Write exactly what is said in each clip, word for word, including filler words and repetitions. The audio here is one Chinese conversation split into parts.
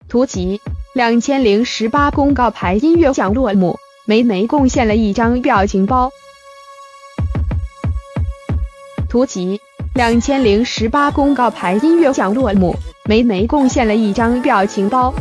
图集两千零十八公告牌音乐奖落幕，梅梅贡献了一张表情包。图集两千零十八公告牌音乐奖落幕，梅梅贡献了一张表情包。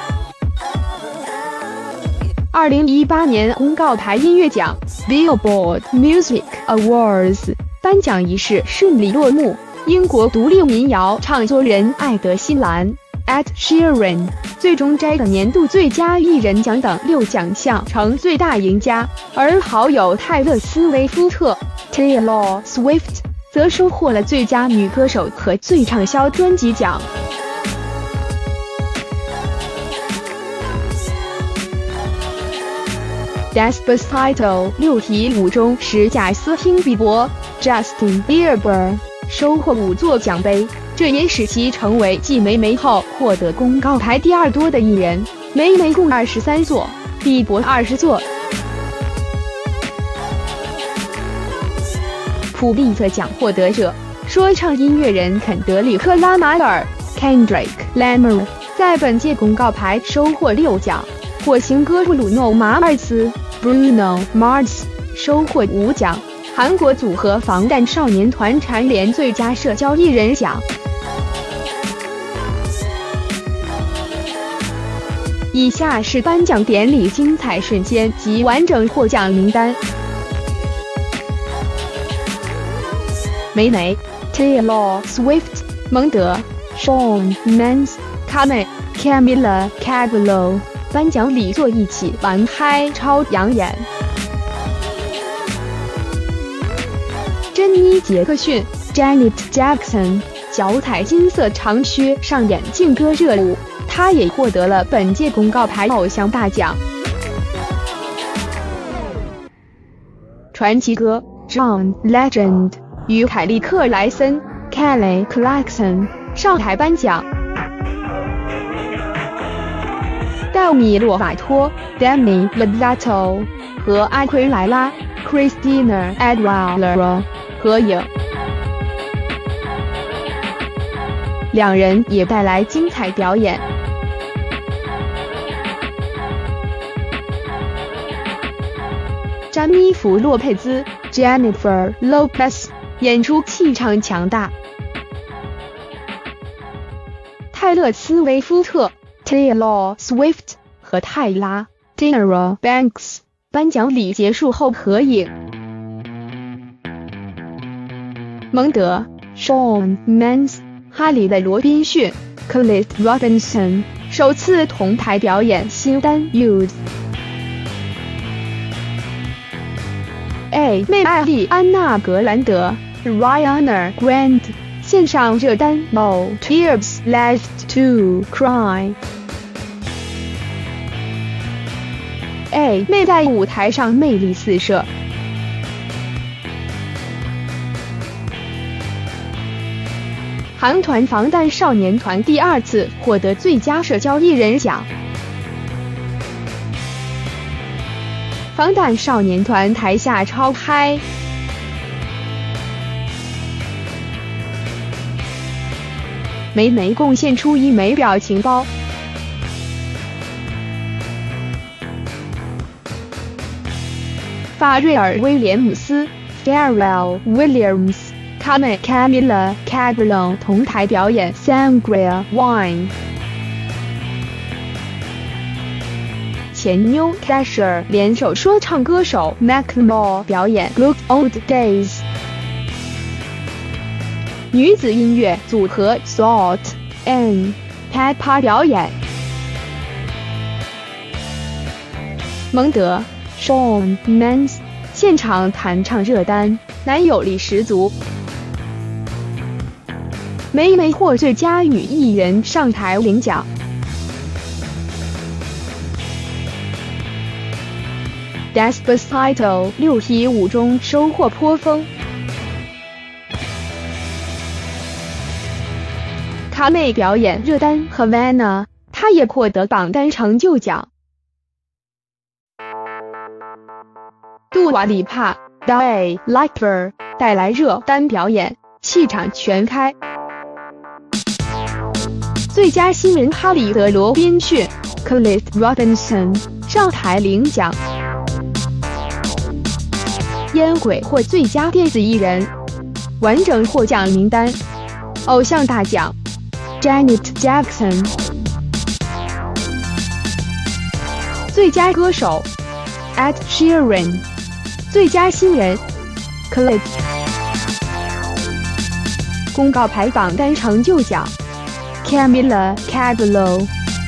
二零一八年公告牌音乐奖 Billboard Music Awards 颁奖仪式顺利落幕，英国独立民谣唱作人艾德·希兰 Ed Sheeran 最终摘得年度最佳艺人奖等六奖项，成最大赢家，而好友泰勒·斯威夫特 Taylor Swift 则收获了最佳女歌手和最畅销专辑奖。Despacito 六题五中，史贾斯汀·比伯 Justin Bieber 收获五座奖杯，这也使其成为继梅梅后获得公告牌第二多的艺人。梅梅共二十三座，比伯二十座。普利策奖获得者，说唱音乐人肯德里克·拉马尔 Kendrick Lamar 在本届公告牌收获六奖。火星哥布鲁诺·马尔斯 Bruno Mars 收获五奖。韩国组合防弹少年团蝉联最佳社交艺人奖。以下是颁奖典礼精彩瞬间及完整获奖名单。梅梅 Taylor Swift 蒙德 Shawn Mendes Kame Camila Cabello 颁奖礼坐一起玩嗨超养眼。珍妮·杰克逊 Janet Jackson 脚踩金色长靴上演劲歌热舞，她也获得了本届公告牌偶像大奖。传奇歌 John Legend 与凯利·克莱森 Kelly Clarkson 上台颁奖。戴米洛瓦托 Demi Lovato 和阿奎莱拉 Christina Aguilera 合影，两人也带来精彩表演。詹妮弗·洛佩兹 Jennifer Lopez 演出气场强大。泰勒·斯威夫特 Taylor Swift 和泰拉 Tyra Banks 颁奖礼结束后合影。蒙德 Shawn Mendes 哈里的罗宾逊 Cliff Robinson 首次同台表演新单 Youth。 A 妹艾莉安娜格兰德 Ariana Grande 献上热单 No Tears Left to Cry。 A 妹在舞台上魅力四射。韩团防弹少年团第二次获得最佳社交艺人奖。防弹少年团台下超嗨，梅梅贡献出一枚表情包。法瑞尔·威廉姆斯 Pharrell Williams Kame Camila Cabello 同台表演 Sangria Wine。 前 New Casher 联手说唱歌手 Macklemore 表演 Good Old Days。 女子音乐组合 Salt and Pepper 表演。蒙德 Shawn Mendes 现场弹唱热单，男友力十足。梅梅获最佳女艺人上台领奖。Despacito 六题五中收获颇丰。卡妹表演热单 Havana， 她也获得榜单成就奖。杜瓦里帕 Die Lifer 带来热单表演，气场全开。 最佳新人哈里德·罗宾逊 （Cliff Robinson） 上台领奖。烟鬼获最佳电子艺人。完整获奖名单：偶像大奖 ，Janet Jackson； 最佳歌手 ，Ed Sheeran； 最佳新人 ，Cliff； 公告牌榜单成就奖 ，Camila Cabello；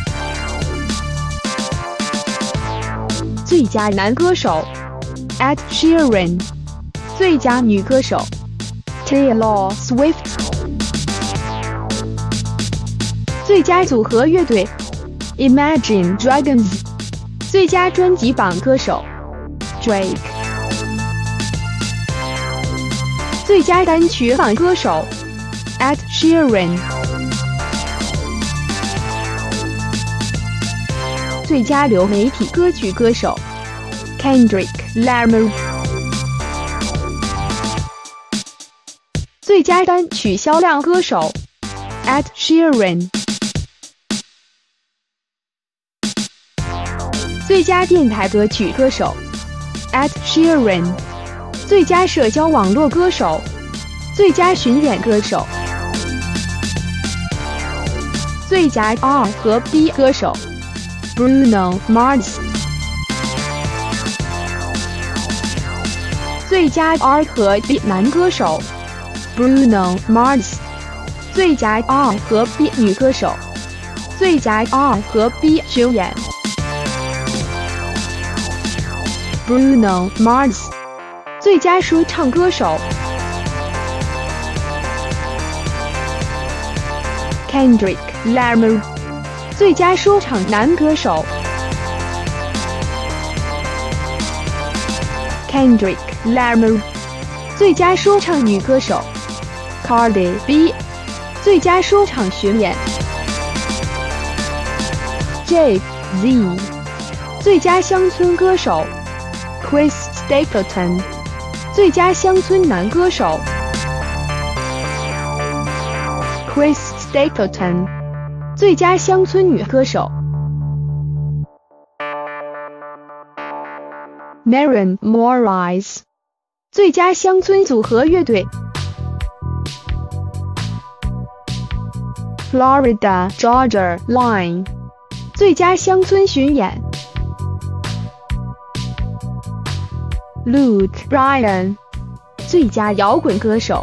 最佳男歌手 ，Ed Sheeran； 最佳女歌手 ，Taylor Swift； 最佳组合乐队 ，Imagine Dragons； 最佳专辑榜歌手 ，Drake； 最佳单曲榜歌手 ，Ed Sheeran； 最佳流媒体歌曲歌手 ，Kendrick Lamar； 最佳单曲销量歌手 ，Ed Sheeran； 最佳电台歌曲歌手 ，Ed Sheeran； 最佳社交网络歌手，最佳巡演歌手，最佳 R 和 B 歌手 ，Bruno Mars； 最佳 R 和 B 男歌手 ，Bruno Mars； 最佳 R 和 B 女歌手，最佳 R 和 B 巡演。Bruno Mars， 最佳说唱歌手 Kendrick Lamar， 最佳说唱男歌手 Kendrick Lamar， 最佳说唱女歌手 Cardi B， 最佳说唱巡演 Jay-Z， 最佳乡村歌手Chris Stapleton， 最佳乡村男歌手 Chris Stapleton， 最佳乡村女歌手 Maren Morris， 最佳乡村组合乐队 Florida Georgia Line， 最佳乡村巡演Luke Bryan， 最佳摇滚歌手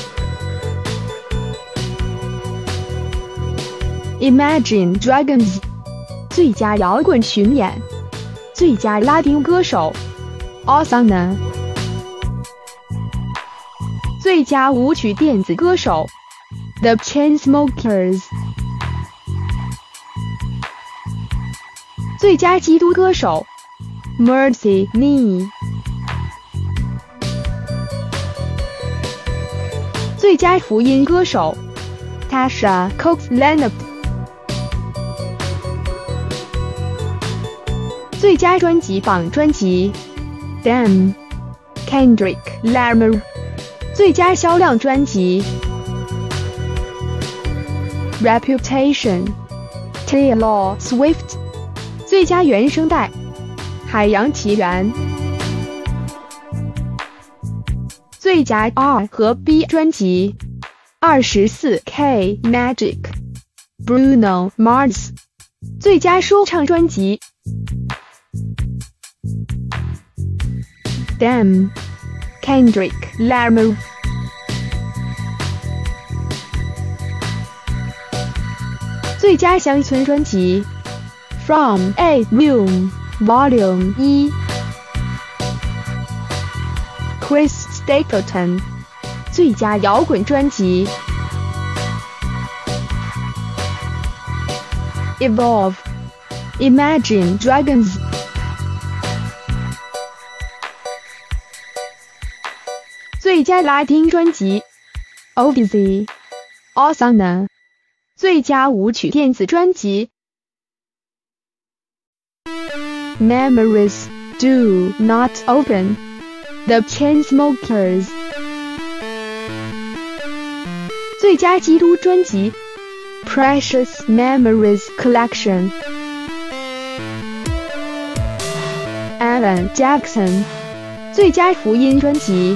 Imagine Dragons， 最佳摇滚巡演，最佳拉丁歌手 Ozuna， 最佳舞曲电子歌手 The Chainsmokers， 最佳基督歌手 Mercy Me，最佳福音歌手 Tasha Cobbs Leonard， 最佳专辑榜专辑 Damn Kendrick Lamar， 最佳销量专辑 Reputation Taylor Swift， 最佳原声带海洋奇缘，最佳 R 和 B 专辑 二十四 K Magic Bruno Mars， 最佳说唱专辑 Damn Kendrick Lamar， 最佳乡村专辑 From A Room Volume 一 Chris Stapleton， 最佳摇滚专辑 Evolve Imagine Dragons， 最佳拉丁专辑 Odyssey Ozuna， 最佳舞曲电子专辑 Memories Do Not Open The Chainsmokers， 最佳基督专辑 Precious Memories Collection Alan Jackson 最佳福音专辑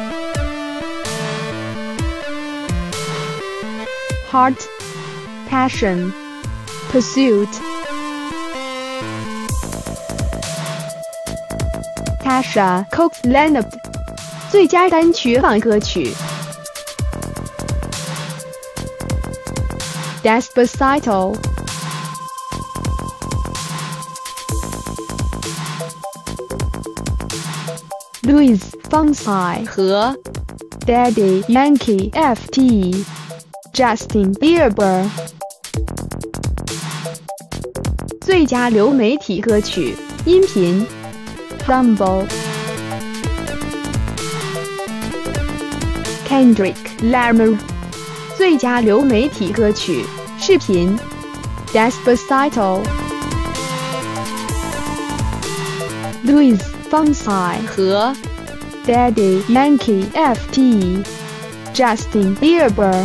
Heart Passion Pursuit Tasha Cobbs Leonard 最佳单曲榜歌曲 Despacito Luis Fonsi 和 Daddy Yankee F T Justin Bieber 最佳流媒体歌曲音频 Humble Kendrick Lamar 最佳流媒体歌曲视频 Despacito Luis Fonsi 和 Daddy Yankee F T Justin Bieber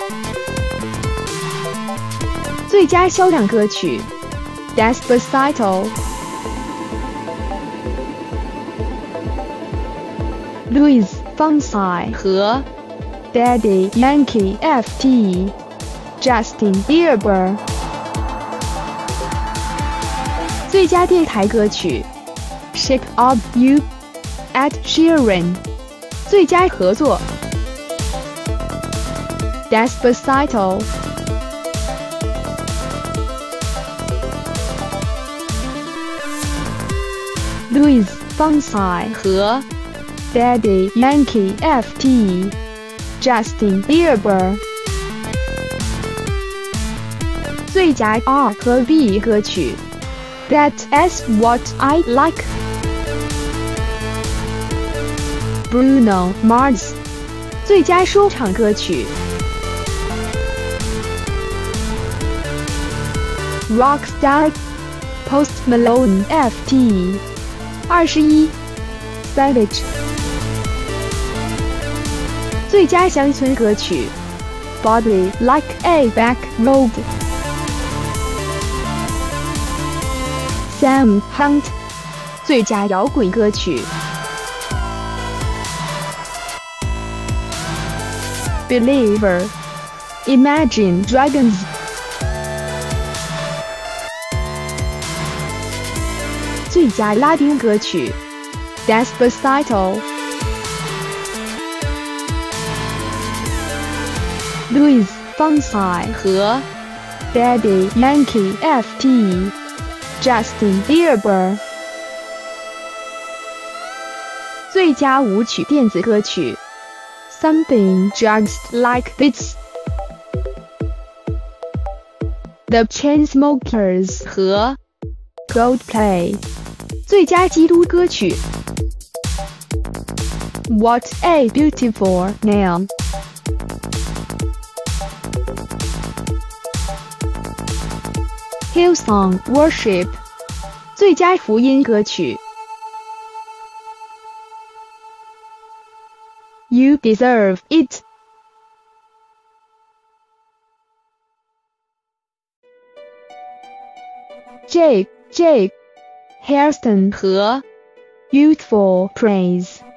最佳销量歌曲 Despacito Luis Fonsi 和 Daddy Yankee F T Justin Bieber 最佳电台歌曲 Shape of You Ed Sheeran 最佳合作 Despacito Luis Fonsi 和 Daddy Yankee F T Justin Bieber 最佳 R 和 B 歌曲 That's What I Like Bruno Mars 最佳说唱歌曲 Rockstar Post Malone F T 二十一 Savage 最佳乡村歌曲 Body Like a Back Road Sam Hunt 最佳摇滚歌曲 Believer Imagine Dragons 最佳拉丁歌曲 Despacito Luis Fonsi 和 Daddy Yankee F T Justin Bieber 最佳舞曲电子歌曲 Something Just Like This The Chainsmokers 和 Coldplay 最佳基督歌曲 What a Beautiful Name Hillsong Worship 最佳福音歌曲 You Deserve It Jake Jake Hairston 和 Youthful Praise